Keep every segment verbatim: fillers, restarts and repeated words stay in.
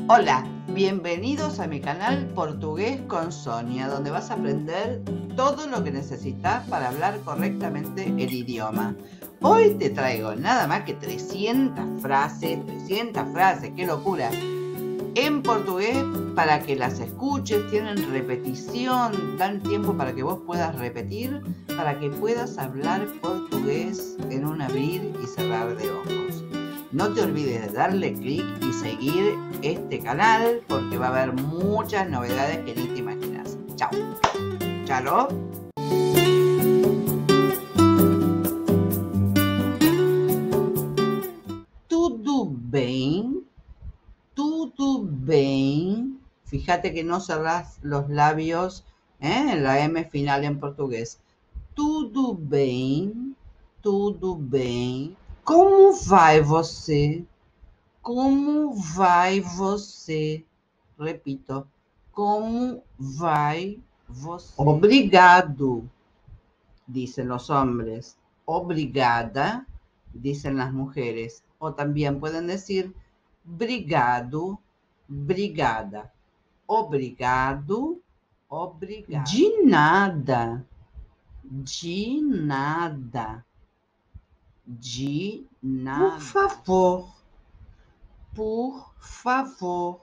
Hola, bienvenidos a mi canal Portugués con Sonia, donde vas a aprender todo lo que necesitas para hablar correctamente el idioma. Hoy te traigo nada más que trescientas frases, trescientas frases, qué locura, en portugués para que las escuches, tienen repetición, dan tiempo para que vos puedas repetir, para que puedas hablar portugués en un abrir y cerrar de ojos. No te olvides de darle clic y seguir este canal porque va a haber muchas novedades que ni te imaginas. Chao. Chalo. Tudo bem? Tudo bem? Fíjate que no cerrás los labios, ¿eh? La M final en portugués. Tudo bem? Tudo bem? Como vai você? Como vai você? Repito, como vai você? Obrigado, dicen los hombres. Obrigada, dicen las mujeres. O también pueden decir brigado, brigada. Obrigado, obrigado. De nada, de nada, de nada. Por favor. Por favor,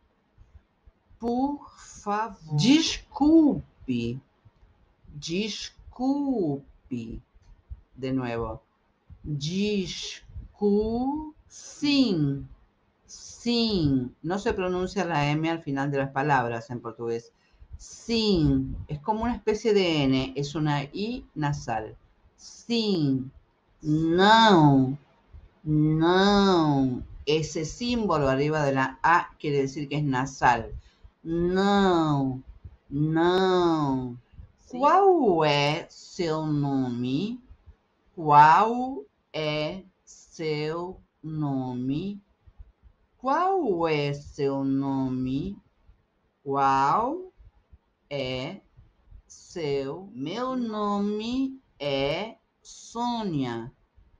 por favor. Desculpe, desculpe. De nuevo. Desculpe. Sim, sim. No se pronuncia la M al final de las palabras en portugués. Sim. Es como una especie de N. Es una I nasal. Sim. Não. Não. Ese símbolo arriba de la A quiere decir que es nasal. Não, não. Sim. Qual é seu nome? Qual é seu nome? Qual é seu nome? Qual é seu? Meu nome é Sônia.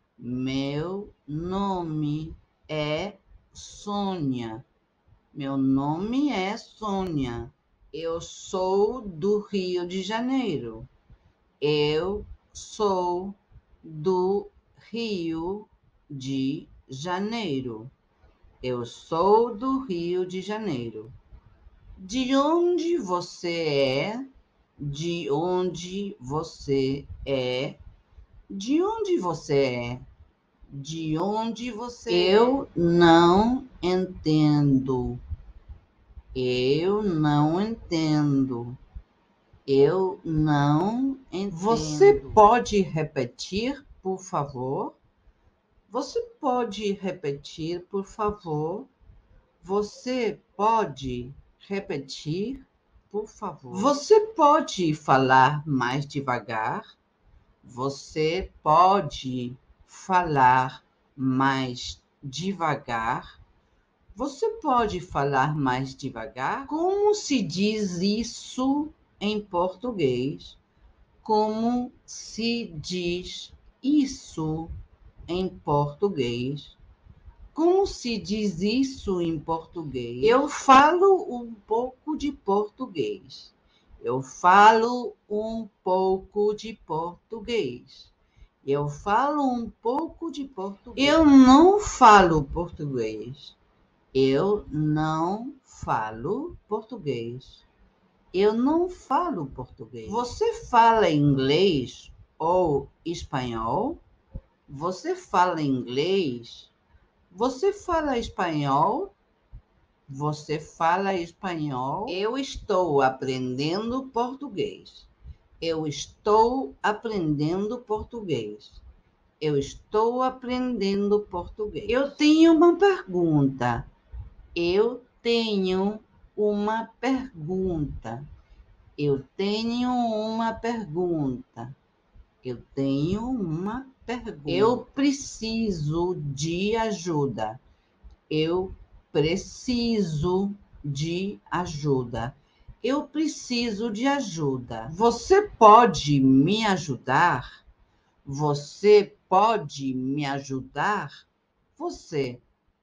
Meu nome é Sônia. Meu nome é Sônia. Eu sou do Rio de Janeiro. Eu sou do Rio de Janeiro. Eu sou do Rio de Janeiro. De onde você é? De onde você é? De onde você é? De onde você é? Eu não entendo. Eu não entendo. Eu não entendo. Você pode repetir, por favor? Você pode repetir, por favor? Você pode repetir, por favor? Você pode falar mais devagar? Você pode falar mais devagar? Você pode falar mais devagar? Como se diz isso em português? Como se diz isso em português? Como se diz isso em português? Eu falo um pouco de português. Eu falo um pouco de português. Eu falo um pouco de português. Eu não falo português. Eu não falo português. Eu não falo português. Você fala inglês ou espanhol? Você fala inglês? Você fala espanhol? Você fala espanhol? Eu estou aprendendo português. Eu estou aprendendo português. Eu estou aprendendo português. Eu tenho uma pergunta. Eu tenho uma pergunta. Eu tenho uma pergunta. Eu tenho uma pergunta. Eu preciso de ajuda. Eu preciso de ajuda. Eu preciso de ajuda. Você pode me ajudar? Você pode me ajudar? Você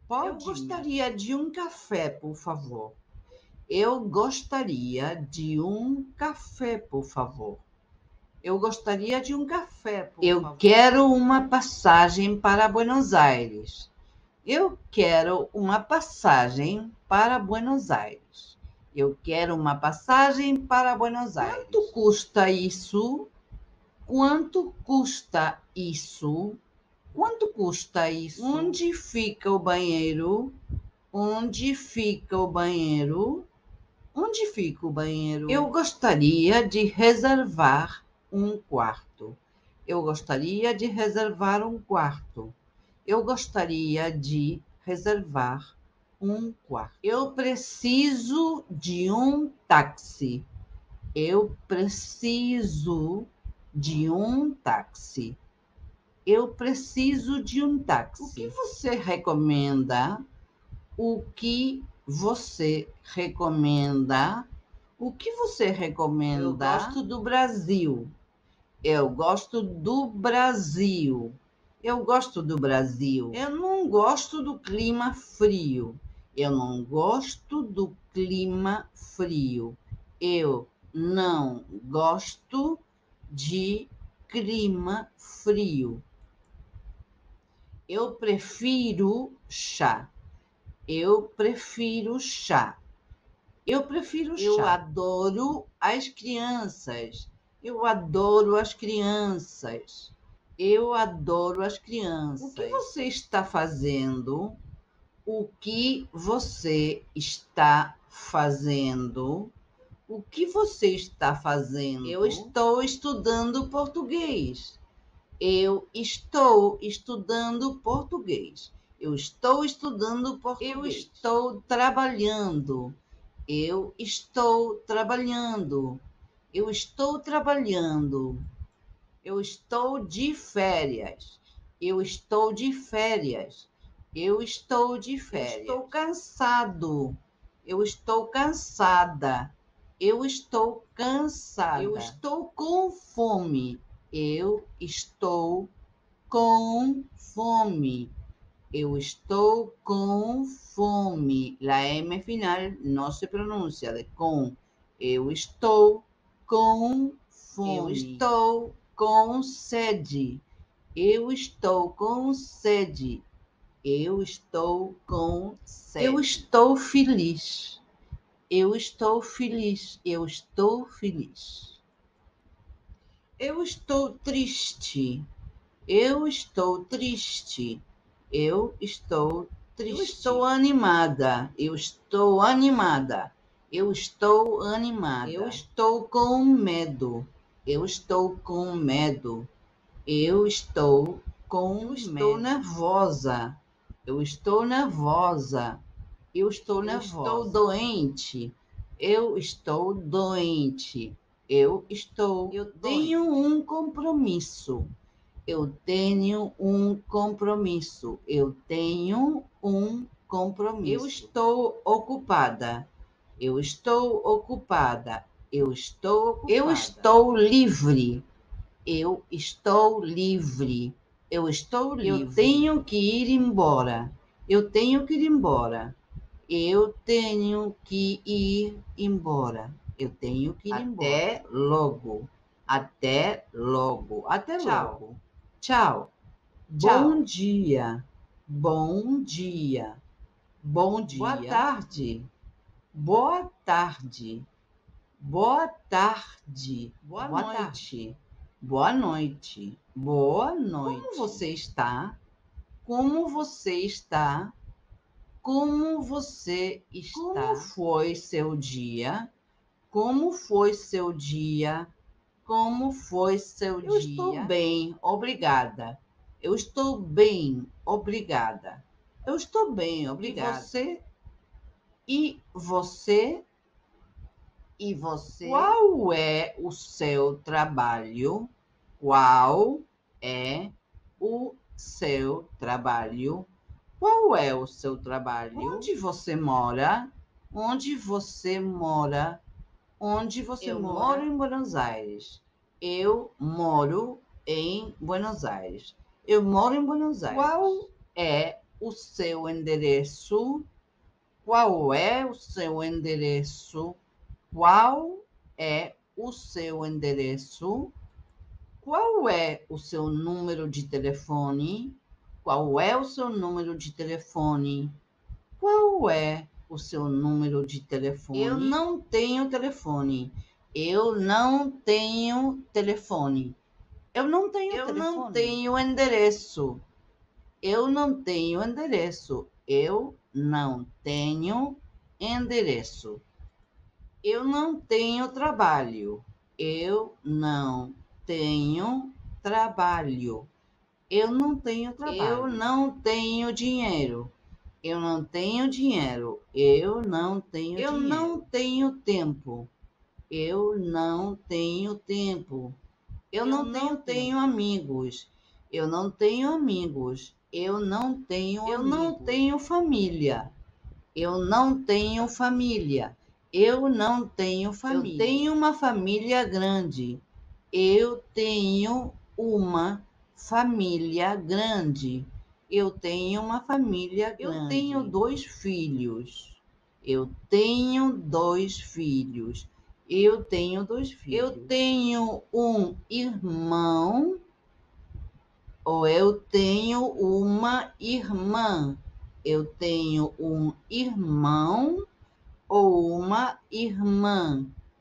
Pode. Eu gostaria de um café, por favor. Eu gostaria de um café, por favor. Eu gostaria de um café, por Eu favor. quero uma passagem para Buenos Aires. Eu quero uma passagem para Buenos Aires. Eu quero uma passagem para Buenos Aires. Quanto custa isso? Quanto custa isso? Quanto custa isso? Onde fica o banheiro? Onde fica o banheiro? Onde fica o banheiro? Eu gostaria de reservar um quarto. Eu gostaria de reservar um quarto. Eu gostaria de reservar um quarto. Eu preciso de um táxi. Eu preciso de um táxi. Eu preciso de um táxi. O que você recomenda? O que você recomenda? O que você recomenda? Eu gosto do Brasil. Eu gosto do Brasil. Eu gosto do Brasil. Eu não gosto do clima frio. Eu não gosto do clima frio. Eu não gosto de clima frio. Eu prefiro chá. Eu prefiro chá. Eu prefiro chá. Eu adoro as crianças. Eu adoro as crianças. Eu adoro as crianças. O que você está fazendo? O que você está fazendo? O que você está fazendo? Eu estou estudando português. Eu estou estudando português. Eu estou estudando português. Eu estou trabalhando. Eu estou trabalhando. Eu estou trabalhando. Eu estou de férias. Eu estou de férias. Eu estou de férias. Eu estou cansado. Eu estou cansada. Eu estou cansada. Eu estou com fome. Eu estou com fome. Eu estou com fome. La M final não se pronuncia de com. Eu estou com fome. Eu estou com sede. Eu estou com sede. Eu estou com sede. Eu estou feliz. Eu estou feliz. Eu estou feliz. Eu estou triste. Eu estou triste. Eu estou triste. Eu estou animada. Eu estou animada. Eu estou animada. Eu estou com medo. Eu estou com medo. Eu estou com Eu estou medo. nervosa. Eu estou nervosa. Eu estou nervosa. Eu estou doente. Eu estou doente. Eu estou. Eu tenho um compromisso. Eu tenho um compromisso. Eu tenho um compromisso. Eu estou ocupada. Eu estou ocupada. Eu estou ocupada. Eu estou livre. Eu estou livre. Eu estou livre. Eu tenho que ir embora. Eu tenho que ir embora. Eu tenho que ir embora. Eu tenho que ir Até embora. Até logo. Até logo. Até Tchau. logo. Tchau. Tchau. Bom dia. Bom dia. Bom dia. Boa tarde. Boa tarde. Boa tarde. Boa, Boa noite. Tarde. Boa noite. Boa noite. Como você está? Como você está? Como você está? Como foi seu dia? Como foi seu dia? Como foi seu Eu dia? Eu estou bem, obrigada. Eu estou bem, obrigada. Eu estou bem, obrigada. E você? E você? E você? Qual é o seu trabalho? Qual é o seu trabalho? Qual é o seu trabalho? Onde você mora? Onde você mora? Onde você Eu mora? moro em Buenos Aires. Eu moro em Buenos Aires. Eu moro em Buenos Aires. Qual é o seu endereço? Qual é o seu endereço? Qual é o seu endereço? Qual é o seu número de telefone? Qual é o seu número de telefone? Qual é o seu número de telefone? Eu não tenho telefone. Eu não tenho telefone. Eu não tenho Eu telefone. não tenho endereço. Eu não tenho endereço. Eu não tenho endereço. Eu não tenho trabalho. Eu não tenho trabalho. Eu não tenho trabalho. Eu não tenho dinheiro. Eu não tenho dinheiro. Eu não tenho Eu dinheiro. não tenho tempo. Eu não tenho tempo. Eu, Eu não, não tenho, tenho amigos. Eu não tenho amigos. Eu não tenho Eu amigos. não tenho família. Eu não tenho família. Eu não tenho família. Eu tenho uma família grande. Eu tenho uma família grande. Eu tenho uma família grande. Eu tenho dois filhos. Eu tenho dois filhos. Eu tenho dois filhos. Eu tenho um irmão ou eu tenho uma irmã. Eu tenho um irmão ou uma irmã.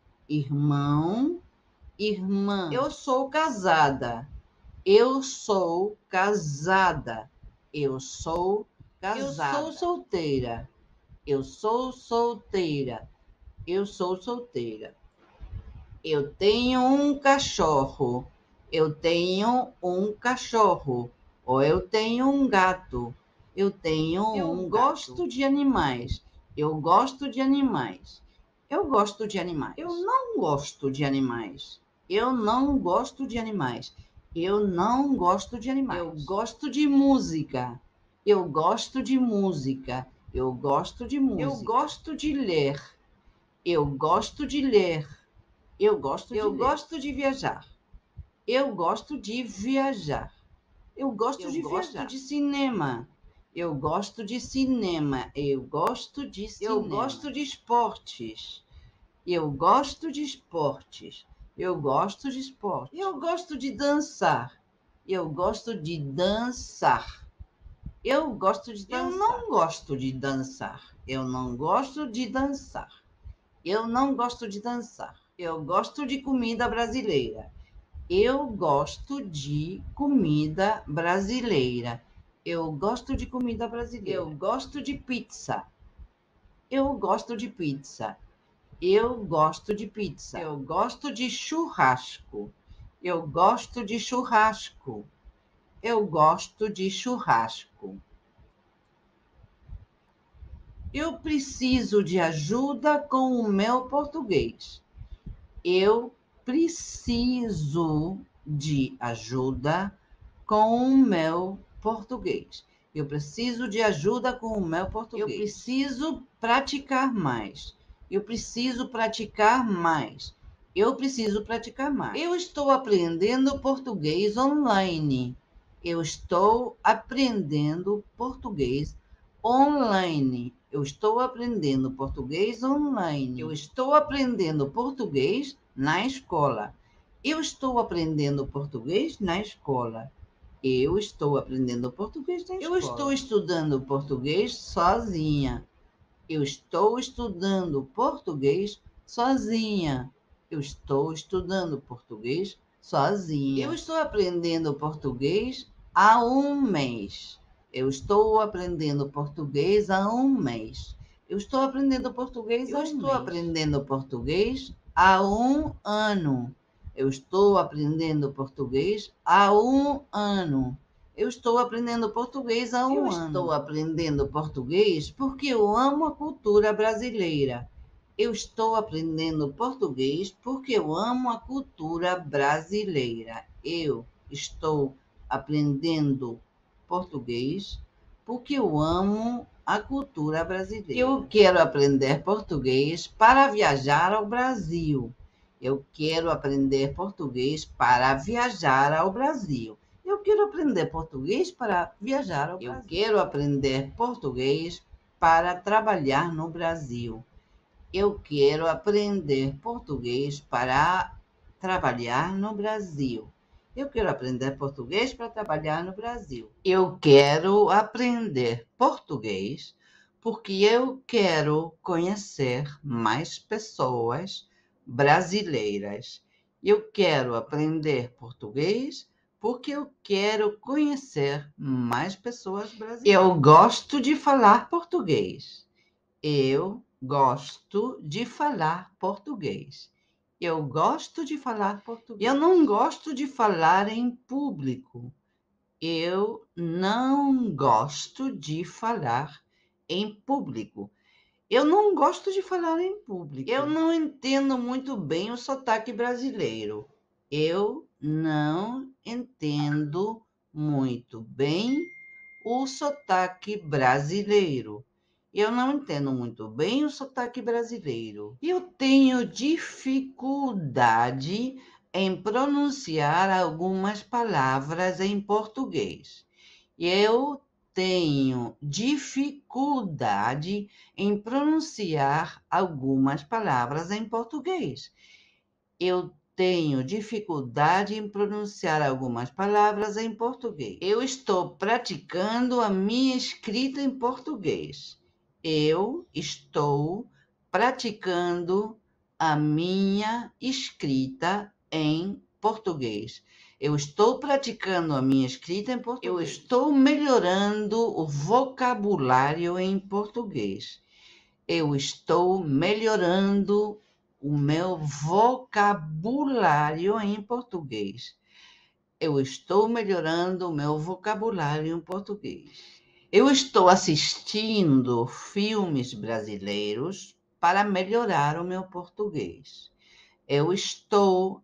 Irmão, irmã. Eu sou casada. Eu sou casada. Eu sou casada. Eu sou solteira. Eu sou solteira. Eu sou solteira. Eu tenho um cachorro. Eu tenho um cachorro. Ou eu tenho um gato. Eu tenho eu um gosto gato. de animais. Eu gosto de animais. Eu gosto de animais. Eu não gosto de animais. Eu não gosto de animais. Eu não gosto de animais. Eu gosto de música. Eu gosto de música. Eu gosto de música. Eu gosto de ler. Eu gosto de ler. Eu gosto de Eu ler. gosto de viajar. Eu gosto de viajar. Eu gosto eu de gosto viajar. de cinema. Eu gosto de cinema. Eu gosto de cinema. Eu gosto de esportes. Eu gosto de esportes. Eu gosto de esportes. Eu gosto de dançar. Eu gosto de dançar. Eu gosto de dançar. Eu não gosto de dançar. Eu não gosto de dançar. Eu não gosto de dançar. Eu gosto de comida brasileira. Eu gosto de comida brasileira. Eu gosto de comida brasileira. Eu gosto de pizza. Eu gosto de pizza. Eu gosto de pizza. Eu gosto de churrasco. Eu gosto de churrasco. Eu gosto de churrasco. Eu preciso de ajuda com o meu português. Eu preciso de ajuda com o meu português. Eu preciso de ajuda com o meu português. Eu preciso praticar mais. Eu preciso praticar mais. Eu preciso praticar mais. Eu estou aprendendo português online. Eu estou aprendendo português online. Eu estou aprendendo português online. Eu estou aprendendo português na escola. Eu estou aprendendo português na escola. Eu estou aprendendo português na escola. Eu estou estudando português sozinha. Eu estou estudando português sozinha. Eu estou estudando português sozinha. Eu estou aprendendo português há um mês. Eu estou aprendendo português há um mês. Eu estou aprendendo português há um mês. Eu estou aprendendo português há um ano. Eu estou aprendendo português há um ano. Eu estou aprendendo português há um eu ano. Eu estou aprendendo português porque eu amo a cultura brasileira. Eu estou aprendendo português porque eu amo a cultura brasileira. Eu estou aprendendo português porque eu amo a cultura brasileira. Eu quero aprender português para viajar ao Brasil. Eu quero aprender português para viajar ao Brasil. Eu quero aprender português para viajar ao Brasil. Eu quero aprender português para trabalhar no Brasil. Eu quero aprender português para trabalhar no Brasil. Eu quero aprender português para trabalhar no Brasil. Eu quero aprender português porque eu quero conhecer mais pessoas brasileiras. Eu quero aprender português porque eu quero conhecer mais pessoas brasileiras. Eu gosto de falar português. Eu gosto de falar português. Eu gosto de falar português. Eu não gosto de falar em público. Eu não gosto de falar em público. Eu não gosto de falar em público. Eu não entendo muito bem o sotaque brasileiro. Eu não entendo muito bem o sotaque brasileiro. Eu não entendo muito bem o sotaque brasileiro. Eu tenho dificuldade em pronunciar algumas palavras em português. Eu tenho dificuldade em pronunciar algumas palavras em português. Eu tenho dificuldade em pronunciar algumas palavras em português. Eu estou praticando a minha escrita em português. Eu estou praticando a minha escrita em português. Eu estou praticando a minha escrita em português. Eu estou melhorando o vocabulário em português. Eu estou melhorando o meu vocabulário em português. Eu estou melhorando o meu vocabulário em português. Eu estou assistindo filmes brasileiros para melhorar o meu português. Eu estou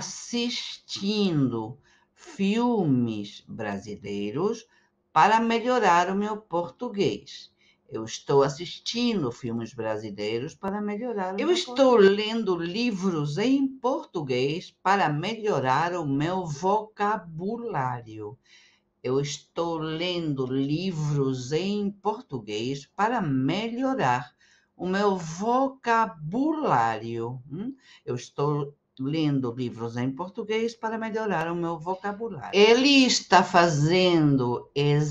assistindo filmes brasileiros para melhorar o meu português. Eu estou assistindo filmes brasileiros para melhorar o meu português. Eu estou lendo livros em português para melhorar o meu vocabulário. Eu estou lendo livros em português para melhorar o meu vocabulário. Eu estou lendo livros em português para melhorar o meu vocabulário. Ele está fazendo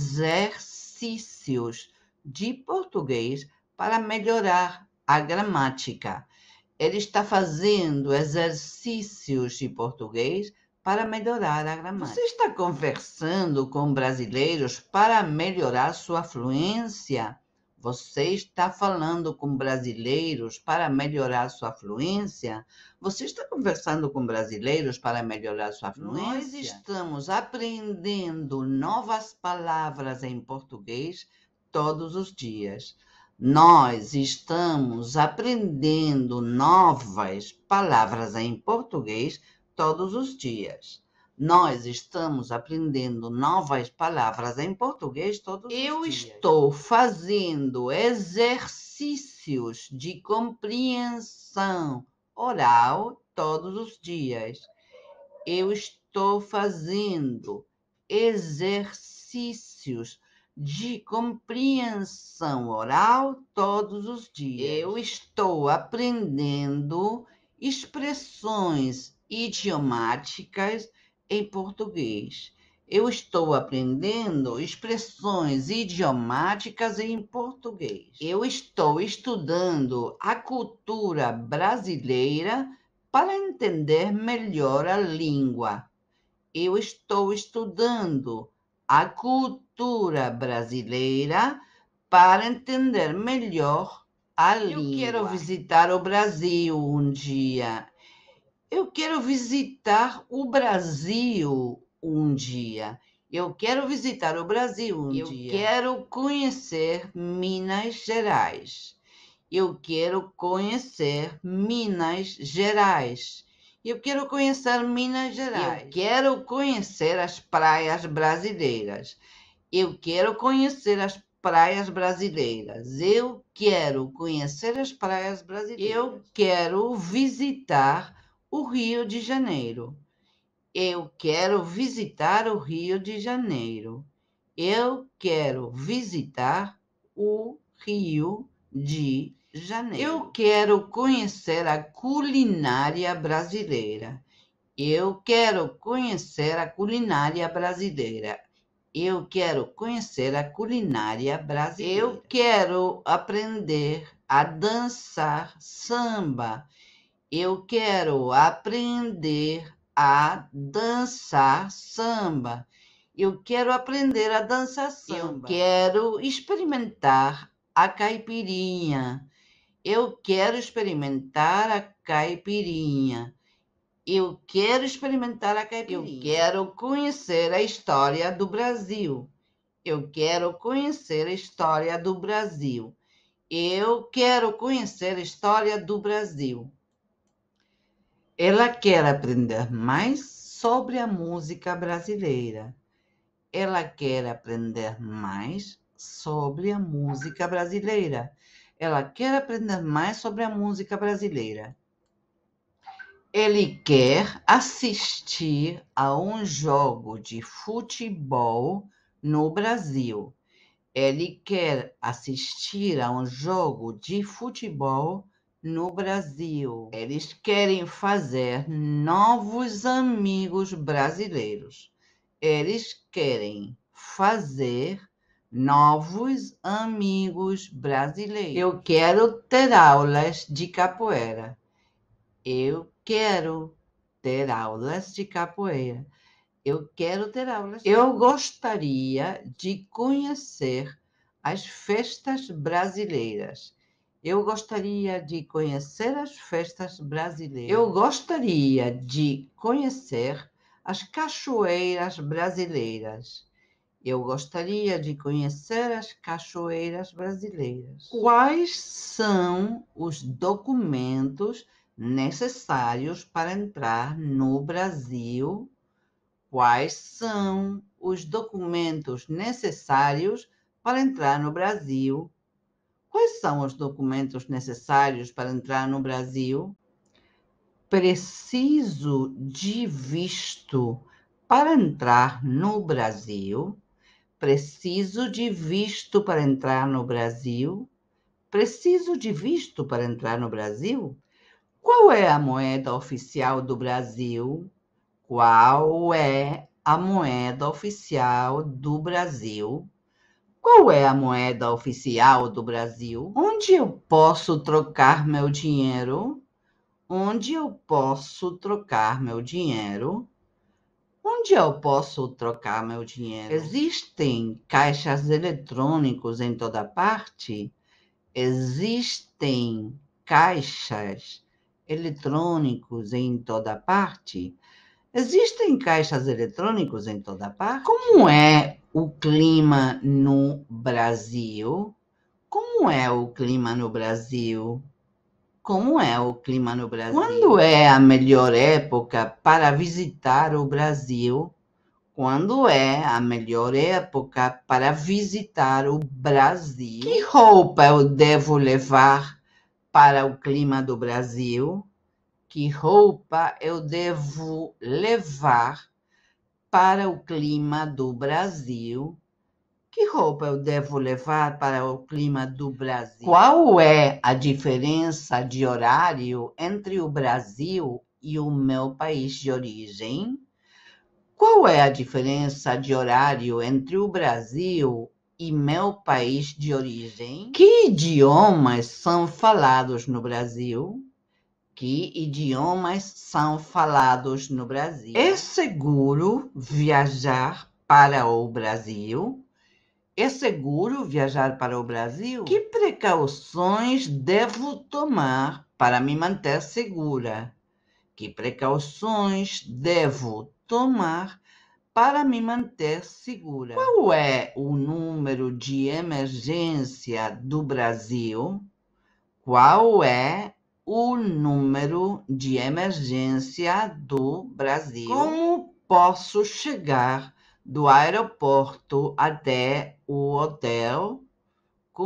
exercícios de português para melhorar a gramática. Ele está fazendo exercícios de português para melhorar a gramática. Você está conversando com brasileiros para melhorar sua fluência? Você está falando com brasileiros para melhorar sua fluência? Você está conversando com brasileiros para melhorar sua fluência? Nós estamos aprendendo novas palavras em português todos os dias. Nós estamos aprendendo novas palavras em português todos os dias. Nós estamos aprendendo novas palavras em português todos os dias. Eu estou fazendo exercícios de compreensão oral todos os dias. Eu estou fazendo exercícios de compreensão oral todos os dias. Eu estou aprendendo expressões idiomáticas em português. Eu estou aprendendo expressões idiomáticas em português. Eu estou estudando a cultura brasileira para entender melhor a língua. Eu estou estudando a cultura brasileira para entender melhor a língua. Eu quero visitar o Brasil um dia. Eu quero visitar o Brasil um dia. Eu quero visitar o Brasil um Eu dia. Eu quero conhecer Minas Gerais. Eu quero conhecer Minas Gerais. Eu quero conhecer Minas Gerais. Eu quero conhecer as praias brasileiras. Eu quero conhecer as praias brasileiras. Eu quero conhecer as praias brasileiras. Eu quero visitar o Rio de Janeiro. Eu quero visitar o Rio de Janeiro. Eu quero visitar o Rio de Janeiro. Eu quero conhecer a culinária brasileira. Eu quero conhecer a culinária brasileira. Eu quero conhecer a culinária brasileira. Eu quero aprender a dançar samba. Eu quero aprender a dançar samba. Eu quero aprender a dançar samba. Eu quero experimentar a caipirinha. Eu quero experimentar a caipirinha. Eu quero experimentar a caipirinha. Eu quero conhecer a história do Brasil. Eu quero conhecer a história do Brasil. Eu quero conhecer a história do Brasil. Ela quer aprender mais sobre a música brasileira. Ela quer aprender mais sobre a música brasileira. Ela quer aprender mais sobre a música brasileira. Ele quer assistir a um jogo de futebol no Brasil. Ele quer assistir a um jogo de futebol no Brasil. Eles querem fazer novos amigos brasileiros. Eles querem fazer novos amigos brasileiros. Eu quero ter aulas de capoeira. Eu quero ter aulas de capoeira. Eu quero ter aulas. Eu gostaria de conhecer as festas brasileiras. Eu gostaria de conhecer as festas brasileiras. Eu gostaria de conhecer as cachoeiras brasileiras. Eu gostaria de conhecer as cachoeiras brasileiras. Quais são os documentos necessários para entrar no Brasil? Quais são os documentos necessários para entrar no Brasil? Quais são os documentos necessários para entrar no Brasil? Preciso de visto para entrar no Brasil? Preciso de visto para entrar no Brasil? Preciso de visto para entrar no Brasil? Qual é a moeda oficial do Brasil? Qual é a moeda oficial do Brasil? Qual é a moeda oficial do Brasil? Onde eu posso trocar meu dinheiro? Onde eu posso trocar meu dinheiro? Onde eu posso trocar meu dinheiro? Existem caixas eletrônicos em toda parte? Existem caixas eletrônicos em toda parte? Existem caixas eletrônicos em toda parte? Como é o clima no Brasil? Como é o clima no Brasil? Como é o clima no Brasil? Quando é a melhor época para visitar o Brasil? Quando é a melhor época para visitar o Brasil? Que roupa eu devo levar para o clima do Brasil? Que roupa eu devo levar para o clima do Brasil? Que roupa eu devo levar para o clima do Brasil? Qual é a diferença de horário entre o Brasil e o meu país de origem? Qual é a diferença de horário entre o Brasil e meu país de origem? Que idiomas são falados no Brasil? Que idiomas são falados no Brasil? É seguro viajar para o Brasil? É seguro viajar para o Brasil? Que precauções devo tomar para me manter segura? Que precauções devo tomar para me manter segura? Qual é o número de emergência do Brasil? Qual é o número de emergência do Brasil? Como posso chegar do aeroporto até o hotel?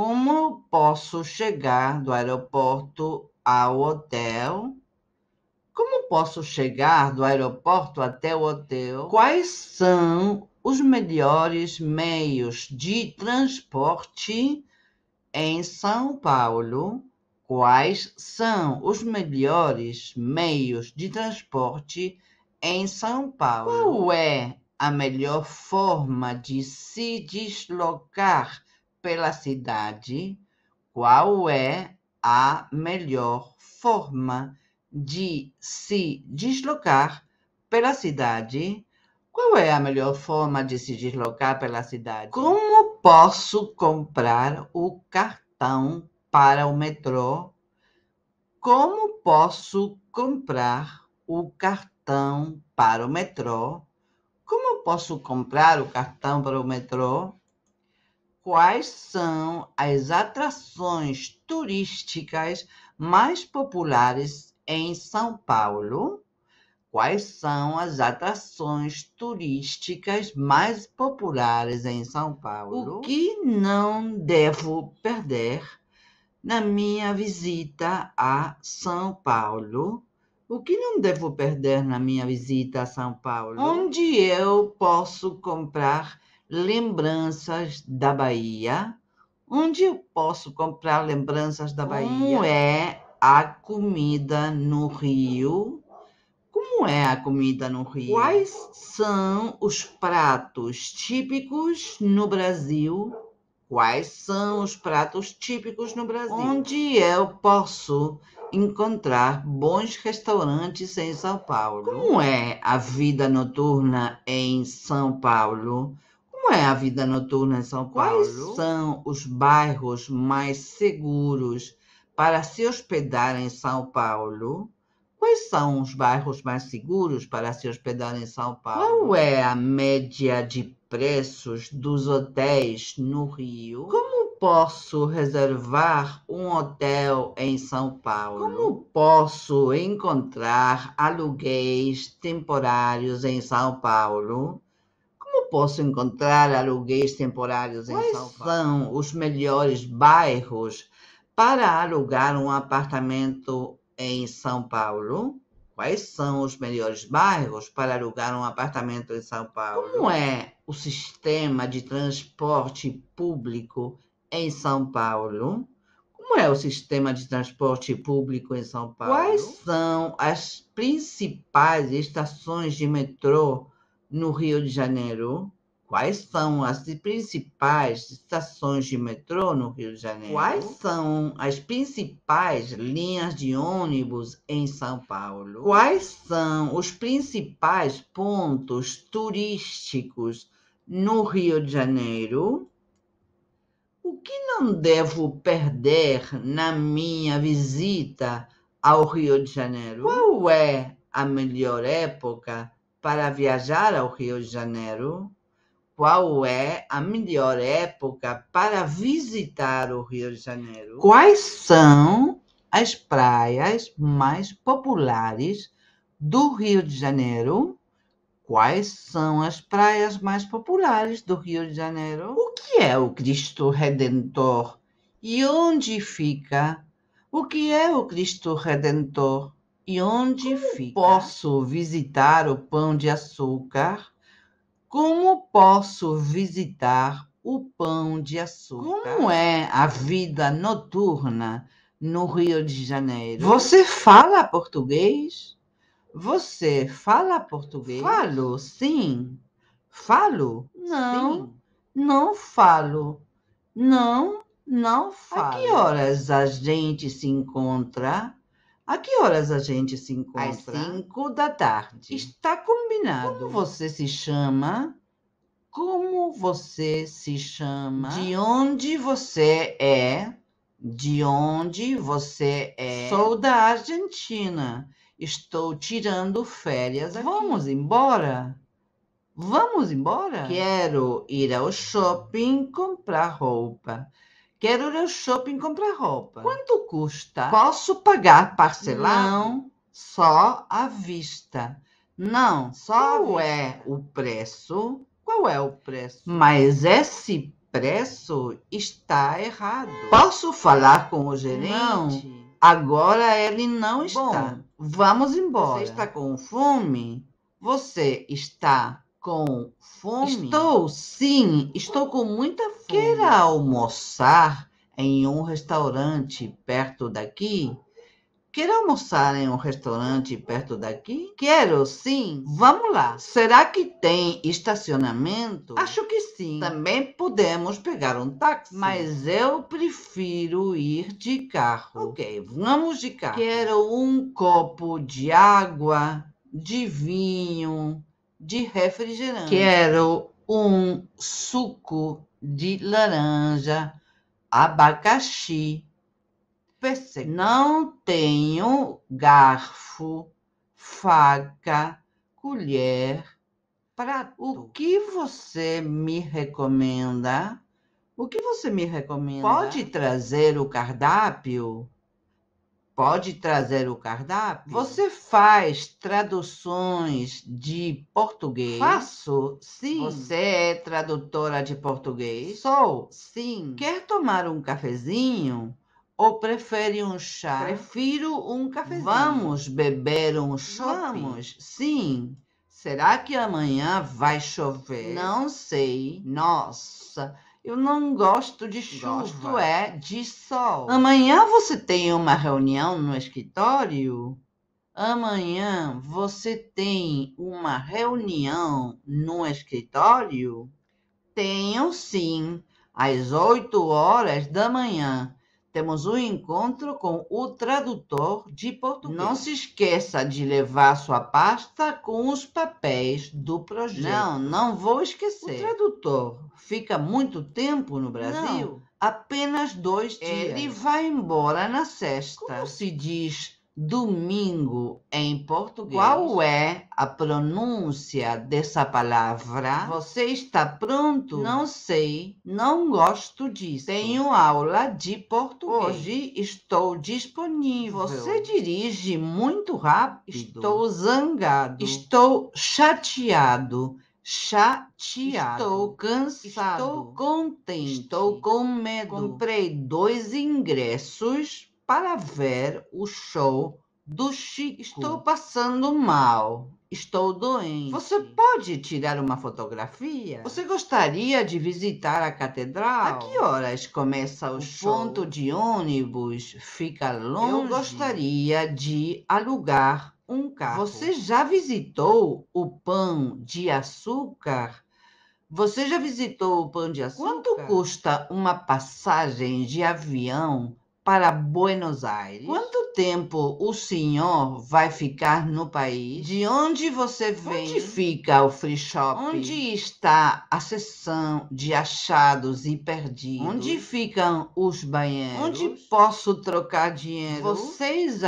Como posso chegar do aeroporto ao hotel? Como posso chegar do aeroporto até o hotel? Quais são os melhores meios de transporte em São Paulo? Quais são os melhores meios de transporte em São Paulo? Qual é a melhor forma de se deslocar pela cidade? Qual é a melhor forma de se deslocar pela cidade? Qual é a melhor forma de se deslocar pela cidade? Como posso comprar o cartão para o metrô? Como posso comprar o cartão para o metrô? Como posso comprar o cartão para o metrô? Quais são as atrações turísticas mais populares em São Paulo? Quais são as atrações turísticas mais populares em São Paulo? O que não devo perder na minha visita a São Paulo? O que não devo perder na minha visita a São Paulo? Onde eu posso comprar lembranças da Bahia? Onde eu posso comprar lembranças da Bahia? Como é a comida no Rio? Como é a comida no Rio? Quais são os pratos típicos no Brasil? Quais são os pratos típicos no Brasil? Onde eu posso encontrar bons restaurantes em São Paulo? Como é a vida noturna em São Paulo? Como é a vida noturna em São Paulo? Quais são os bairros mais seguros para se hospedar em São Paulo? Quais são os bairros mais seguros para se hospedar em São Paulo? Qual é a média de preços dos hotéis no Rio? Como posso reservar um hotel em São Paulo? Como posso encontrar aluguéis temporários em São Paulo? Como posso encontrar aluguéis temporários em Quais São Paulo? Quais são os melhores bairros para alugar um apartamento em São Paulo? Quais são os melhores bairros para alugar um apartamento em São Paulo? Como é o sistema de transporte público em São Paulo? Como é o sistema de transporte público em São Paulo? Quais são as principais estações de metrô no Rio de Janeiro? Quais são as principais estações de metrô no Rio de Janeiro? Quais são as principais linhas de ônibus em São Paulo? Quais são os principais pontos turísticos no Rio de Janeiro? O que não devo perder na minha visita ao Rio de Janeiro? Qual é a melhor época para viajar ao Rio de Janeiro? Qual é a melhor época para visitar o Rio de Janeiro? Quais são as praias mais populares do Rio de Janeiro? Quais são as praias mais populares do Rio de Janeiro? O que é o Cristo Redentor? E onde fica? O que é o Cristo Redentor? E onde Como fica? Posso visitar o Pão de Açúcar? Como posso visitar o Pão de Açúcar? Como é a vida noturna no Rio de Janeiro? Você fala português? Você fala português? Falo, sim. Falo? Não, sim. Não falo. Não, não falo. A que horas a gente se encontra? A que horas a gente se encontra? Às cinco da tarde. Está combinado. Como você se chama? Como você se chama? De onde você é? De onde você é? Sou da Argentina. Estou tirando férias aqui. Vamos embora? Vamos embora? Quero ir ao shopping comprar roupa. Quero ir ao shopping comprar roupa. Quanto custa? Posso pagar parcelado? Não, só à vista. Não, só Qual é o preço? Qual é o preço? Mas esse preço está errado. Posso falar com o gerente? Não. Agora ele não está. Bom, vamos embora. Você está com fome? Você está com fome? Estou, sim. Estou com muita fome. Quer almoçar em um restaurante perto daqui? Quer almoçar em um restaurante perto daqui? Quero, sim. Vamos lá. Será que tem estacionamento? Acho que sim. Também podemos pegar um táxi. Mas eu prefiro ir de carro. Ok, vamos de carro. Quero um copo de água, de vinho, de refrigerante. Quero um suco de laranja, abacaxi. Perceba. Não tenho garfo, faca, colher, prato. O que você me recomenda? O que você me recomenda? Pode trazer o cardápio? Pode trazer o cardápio? Você faz traduções de português? Faço, sim. Você é tradutora de português? Sou, sim. Quer tomar um cafezinho? Ou prefere um chá? Prefiro um cafezinho. Vamos beber um chopp? Vamos, sim. Será que amanhã vai chover? Não sei. Nossa, eu não gosto de chuva. Gosto é de sol. Amanhã você tem uma reunião no escritório? Amanhã você tem uma reunião no escritório? Tenho, sim. Às oito horas da manhã. Temos um encontro com o tradutor de português. Não se esqueça de levar sua pasta com os papéis do projeto. Não, não vou esquecer. O tradutor fica muito tempo no Brasil? Não, apenas dois dias. Ele vai embora na sexta. Como se diz domingo em português? Qual é a pronúncia dessa palavra? Você está pronto? Não sei, não gosto disso. Tenho aula de português. Hoje estou disponível. Você dirige muito rápido? Estou zangado. Estou chateado. Chateado. Estou cansado. Estou contente. Estou com medo. Comprei dois ingressos para ver o show do Chico. Estou passando mal. Estou doente. Você pode tirar uma fotografia? Você gostaria de visitar a catedral? A que horas começa o, o show? O ponto de ônibus fica longe? Eu gostaria de alugar um carro. Você já visitou o Pão de Açúcar? Você já visitou o Pão de Açúcar? Quanto custa uma passagem de avião para Buenos Aires? Quanto tempo o senhor vai ficar no país? De onde você vem? Onde fica o free shop? Onde está a seção de achados e perdidos? Onde ficam os banheiros? Onde posso trocar dinheiro? Vocês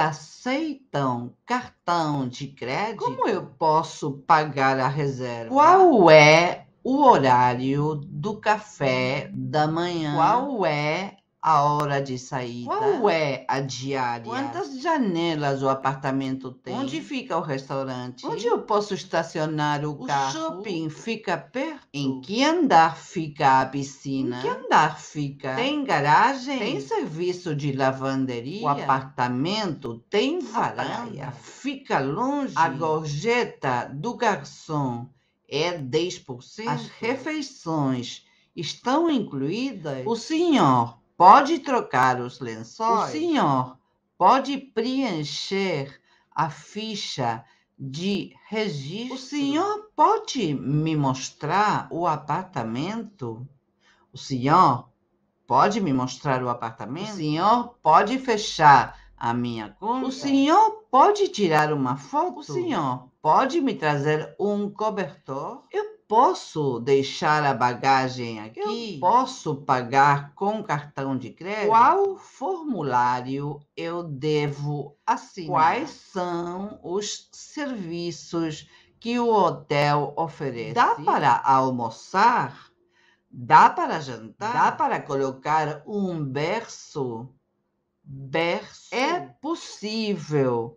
aceitam cartão de crédito? Como eu posso pagar a reserva? Qual é o horário do café da manhã? Qual é a hora de saída? Qual é a diária? Quantas janelas o apartamento tem? Onde fica o restaurante? Onde eu posso estacionar o, o carro? O shopping fica perto? Em que andar fica a piscina? Em que andar fica? Tem garagem? Tem serviço de lavanderia? O apartamento tem varanda? Fica longe? A gorjeta do garçom é dez por cento? As refeições estão incluídas? O senhor pode trocar os lençóis? O senhor pode preencher a ficha de registro? O senhor pode me mostrar o apartamento? O senhor pode me mostrar o apartamento? O senhor pode fechar a minha conta? O senhor pode tirar uma foto? O senhor pode me trazer um cobertor? Eu posso deixar a bagagem aqui? Eu posso pagar com cartão de crédito? Qual formulário eu devo assinar? Quais são os serviços que o hotel oferece? Dá para almoçar? Dá para jantar? Dá para colocar um berço? Berço. É possível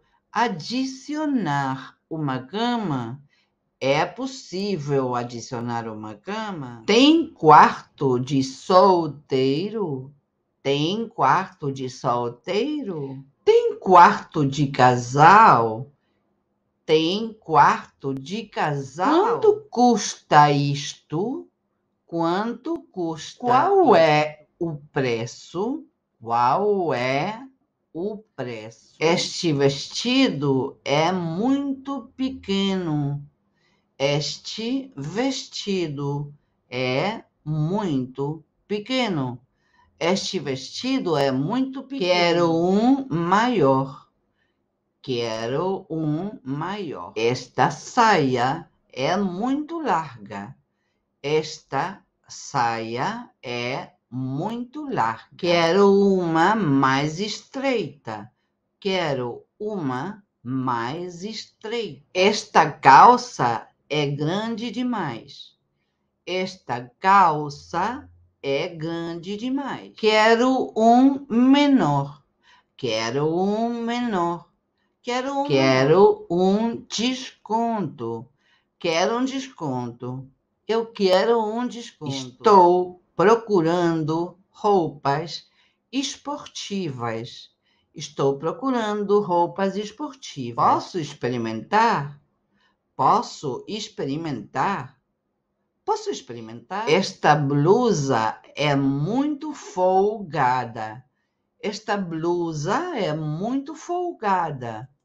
adicionar uma cama? É possível adicionar uma cama? Tem quarto de solteiro? Tem quarto de solteiro? Tem quarto de casal? Tem quarto de casal? Quanto custa isto? Quanto custa? Qual é o preço? Qual é o preço? Este vestido é muito pequeno. Este vestido é muito pequeno. Este vestido é muito pequeno. Quero um maior. Quero um maior. Esta saia é muito larga. Esta saia é muito larga. Quero uma mais estreita. Quero uma mais estreita. Esta calça é grande demais. Esta calça é grande demais. Quero um menor. Quero um menor. Quero um, Quero um desconto. Quero um desconto. Eu quero um desconto. Estou procurando roupas esportivas. Estou procurando roupas esportivas. Posso experimentar? Posso experimentar? Posso experimentar? Esta blusa é muito folgada. Esta blusa é muito folgada.